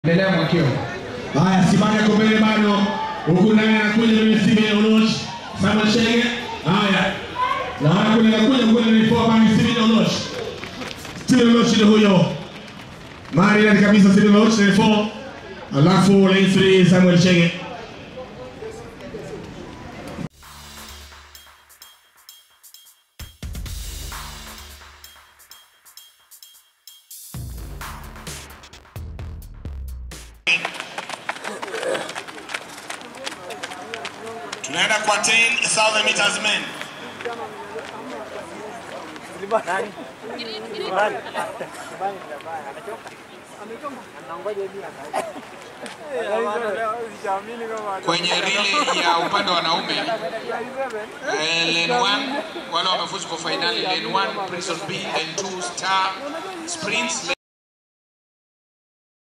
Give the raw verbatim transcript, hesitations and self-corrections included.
Endelea mwakio. Haya, Simanya Kombele bado. Huku naye anakuja kwenye simu ya Oluoch. Samuel Shege. Haya. Na anakuja anakuja kwenye nifoa bani simu ya Oluoch. Simu ya Oluoch ndio huyo. Mari ndani kabisa simu ya Oluoch nifoa. Alafu lane three Samuel Shege. Tunaenda kwa ten thousand meters men. Kwenye relay ya upande wa wanaume, eh, lane one wale wamefuzu kwa finali, lane one Prison B, lane two Star Sprints.